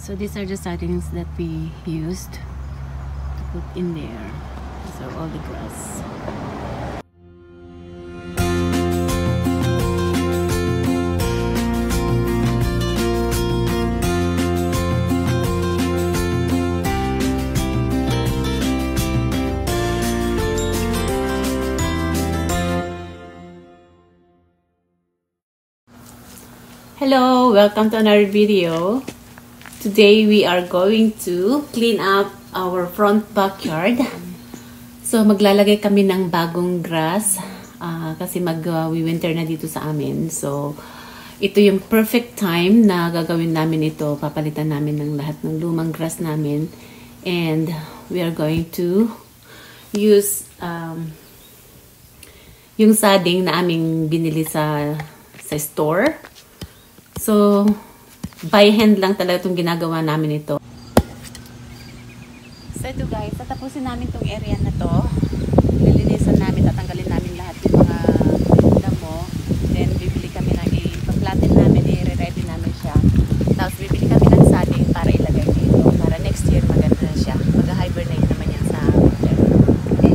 So these are the settings that we used to put in there. So all the grass. Hello, welcome to another video. Today we are going to clean up our front backyard. So maglalagay kami ng bagong grass kasi mag-winter na dito sa amin. So ito yung perfect time na gagawin namin ito. Papalitan namin ng lahat ng lumang grass namin. And we are going to use yung sading na aming binili sa store. So, by hand lang talaga itong ginagawa namin ito. So ito guys, tatapusin namin itong area na to. Lilinisan namin, tatanggalin namin lahat yung mga damo. Then, bibili kami ng i-platin namin, i-ready namin siya. Tapos, bibili kami ng sading para ilagay dito. Para next year, maganda na siya. Mag-hibernate naman yan sa winter. Okay?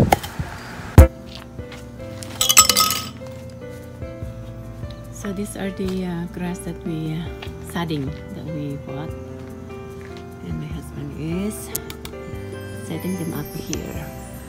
So these are the grass that we sading that we bought, and my husband is setting them up here.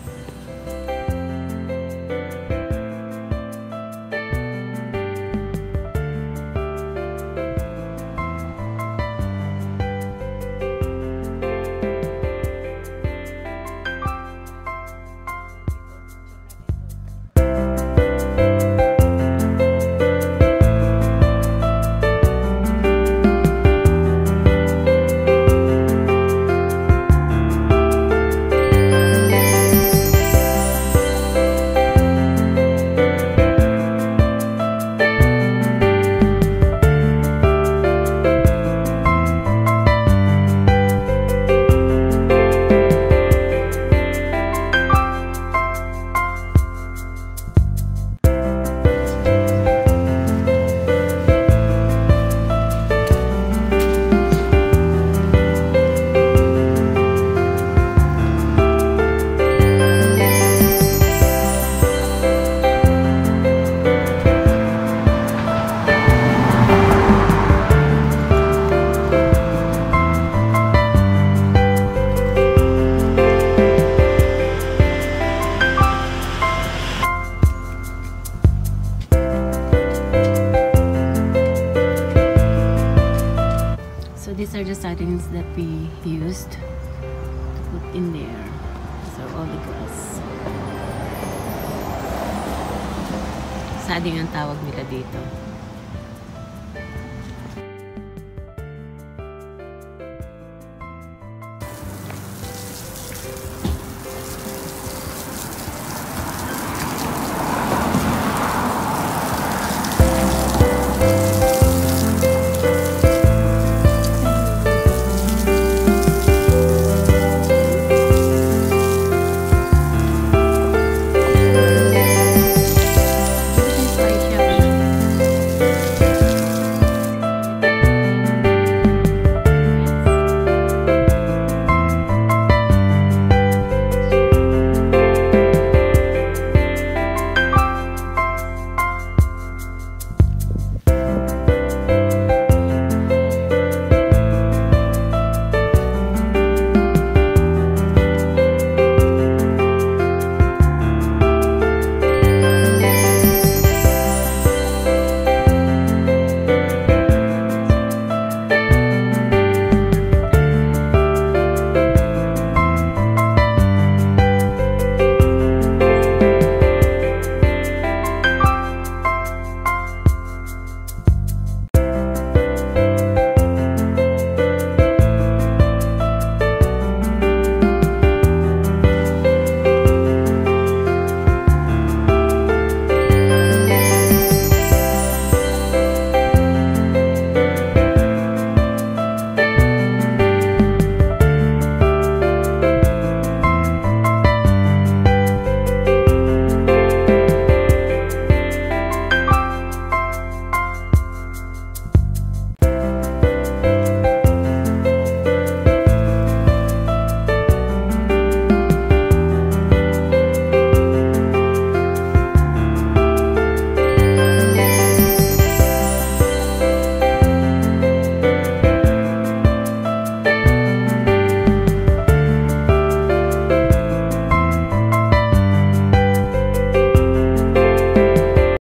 These are the settings that we used to put in there. So all the grass. Sading ang tawag nila dito.